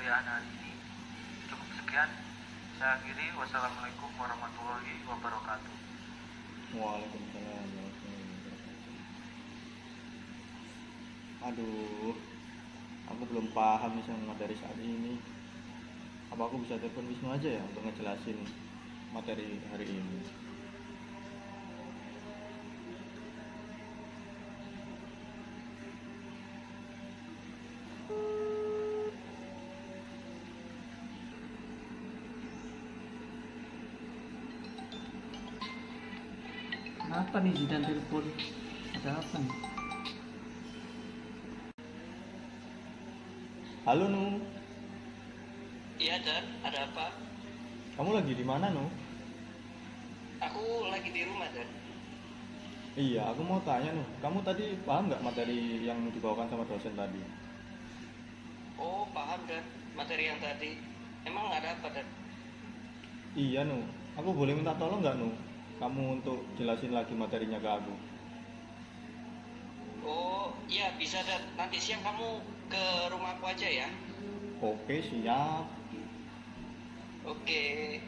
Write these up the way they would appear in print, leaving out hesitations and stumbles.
perkuliahan hari ini. Cukup sekian, saya akhiri. Wassalamualaikum warahmatullahi wabarakatuh. Waalaikumsalam warahmatullahi wabarakatuh. Aduh, aku belum paham nih sama materi saat ini. Apa aku bisa telepon Wisnu aja ya untuk ngejelasin materi hari ini? Kenapa nih Zidan telepon? Ada apa nih? Halo Nu, Iya Dan, ada apa? kamu lagi di mana Nu? Aku lagi di rumah Dan. Iya, aku mau tanya Nu, kamu tadi paham nggak materi yang dibawakan sama dosen tadi? Oh paham Dan, materi yang tadi. Emang ada apa Dan? Iya Nu, aku boleh minta tolong nggak Nu? Kamu untuk jelasin lagi materinya ke aku. Oh iya bisa Dan, nanti siang kamu ke rumahku aja ya. Oke, siap. Oke.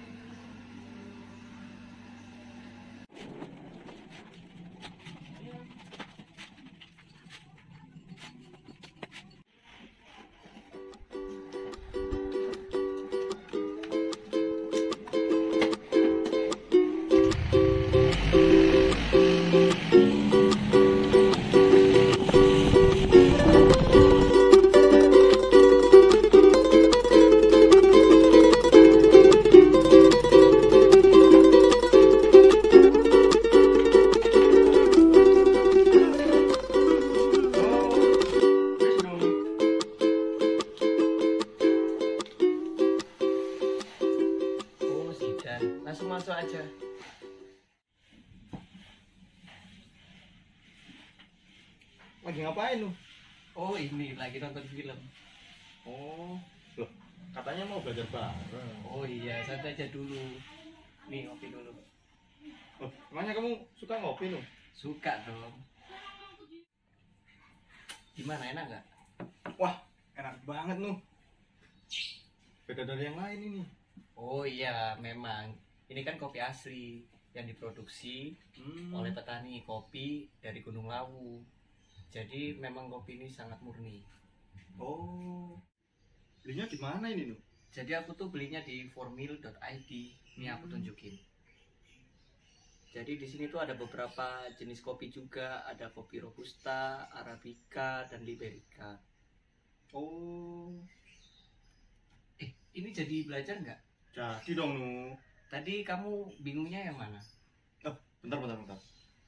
Wisnu. Oh Zidan, langsung masuk aja. Lagi ngapain Nu? Oh ini lagi nonton film. Oh, loh, katanya mau belajar bareng. Oh iya, santai aja dulu. Nih ngopi dulu. Loh, emangnya kamu suka ngopi Nu? Suka dong. Gimana, enak nggak? Wah, enak banget Nu. Beda dari yang lain ini. Oh iya, memang. Ini kan kopi asli yang diproduksi oleh petani kopi dari Gunung Lawu. Jadi memang kopi ini sangat murni. Oh, belinya di mana ini Nu? Jadi aku tuh belinya di formil.id. Ini aku tunjukin. Jadi di sini tuh ada beberapa jenis kopi juga, ada kopi robusta, arabica, dan liberica. Oh, Ini jadi belajar nggak? jadi dong Nu. Tadi kamu bingungnya yang mana? Oh, bentar.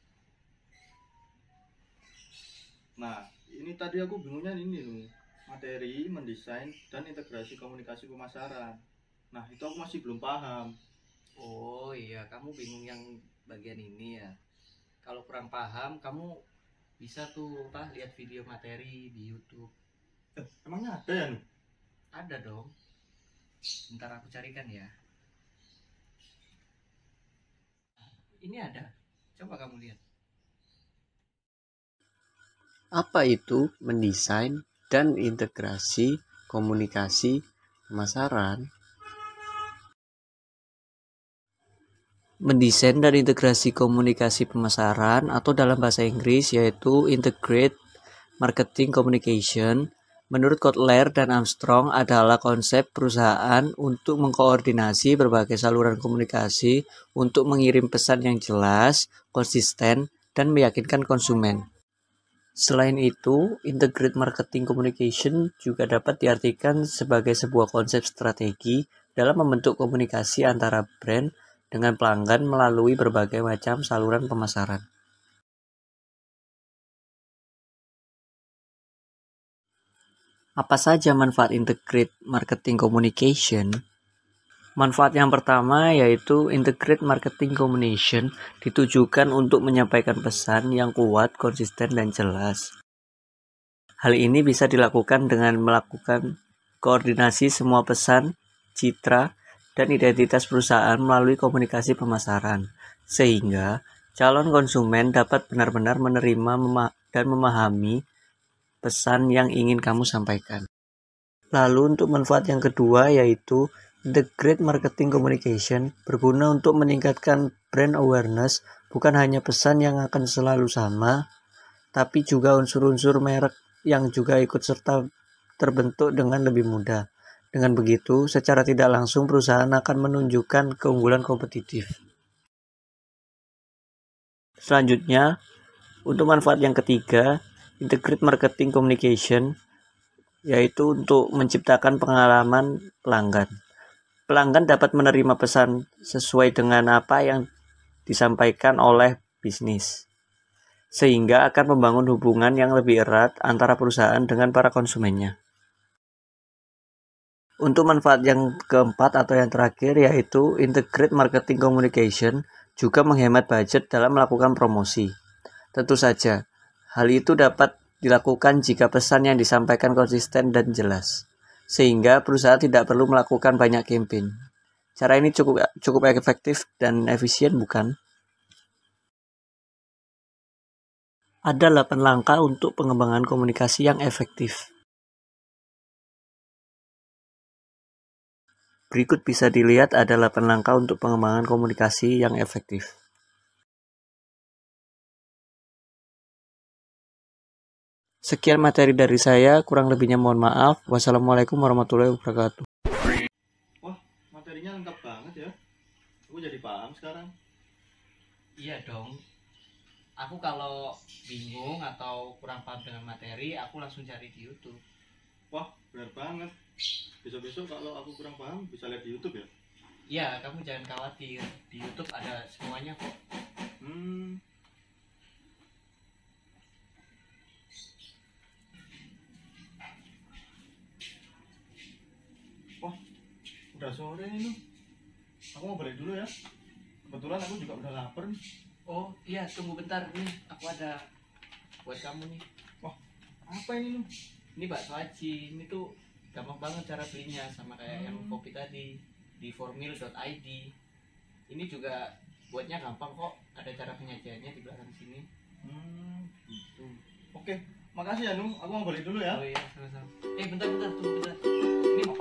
Nah, ini tadi aku bingungnya ini Nu. Materi, mendesain, dan integrasi komunikasi pemasaran. Nah, itu aku masih belum paham. Oh iya, kamu bingung yang bagian ini ya. Kalau kurang paham, kamu bisa tuh lihat video materi di YouTube. Emangnya ada ya Nu? Ada dong. Bentar aku carikan ya. Ini ada. Coba kamu lihat. Apa itu mendesain dan integrasi komunikasi pemasaran? Mendesain dan integrasi komunikasi pemasaran atau dalam bahasa Inggris yaitu Integrate Marketing Communication menurut Kotler dan Armstrong adalah konsep perusahaan untuk mengkoordinasi berbagai saluran komunikasi untuk mengirim pesan yang jelas, konsisten, dan meyakinkan konsumen. Selain itu, Integrated Marketing Communication juga dapat diartikan sebagai sebuah konsep strategi dalam membentuk komunikasi antara brand dengan pelanggan melalui berbagai macam saluran pemasaran. Apa saja manfaat Integrated Marketing Communication? Manfaat yang pertama yaitu Integrated Marketing Communication ditujukan untuk menyampaikan pesan yang kuat, konsisten, dan jelas. Hal ini bisa dilakukan dengan melakukan koordinasi semua pesan, citra, dan identitas perusahaan melalui komunikasi pemasaran, sehingga calon konsumen dapat benar-benar menerima dan memahami pesan yang ingin kamu sampaikan. Lalu untuk manfaat yang kedua yaitu integrate marketing communication, berguna untuk meningkatkan brand awareness, bukan hanya pesan yang akan selalu sama, tapi juga unsur-unsur merek yang juga ikut serta terbentuk dengan lebih mudah. Dengan begitu, secara tidak langsung perusahaan akan menunjukkan keunggulan kompetitif. Selanjutnya, untuk manfaat yang ketiga, integrate marketing communication, yaitu untuk menciptakan pengalaman pelanggan. Pelanggan dapat menerima pesan sesuai dengan apa yang disampaikan oleh bisnis, sehingga akan membangun hubungan yang lebih erat antara perusahaan dengan para konsumennya. Untuk manfaat yang keempat atau yang terakhir yaitu integrate marketing communication, juga menghemat budget dalam melakukan promosi. Tentu saja, hal itu dapat dilakukan jika pesan yang disampaikan konsisten dan jelas, sehingga perusahaan tidak perlu melakukan banyak campaign. Cara ini cukup efektif dan efisien, bukan? Ada 8 langkah untuk pengembangan komunikasi yang efektif. Berikut bisa dilihat ada 8 langkah untuk pengembangan komunikasi yang efektif. Sekian materi dari saya, kurang lebihnya mohon maaf. Wassalamualaikum warahmatullahi wabarakatuh. Wah, materinya lengkap banget ya. Aku jadi paham sekarang. Iya dong. Aku kalau bingung atau kurang paham dengan materi, aku langsung cari di YouTube. Wah, benar banget. Besok-besok kalau aku kurang paham bisa lihat di YouTube ya? Iya, kamu jangan khawatir. Di YouTube ada semuanya kok. Wah, udah sore ini. Aku mau balik dulu ya. Kebetulan aku juga udah lapar nih. Oh iya, tunggu bentar nih. Aku ada buat kamu nih. Wah, apa ini lu? Ini bakso aci. Ini tuh gampang banget cara belinya, sama kayak yang kopi tadi di formil.id. Ini juga buatnya gampang kok. Ada cara penyajiannya di belakang sini. Gitu. Oke, makasih ya Nung. Aku mau balik dulu ya. Oh iya, sama-sama. Bentar, tunggu bentar. Ini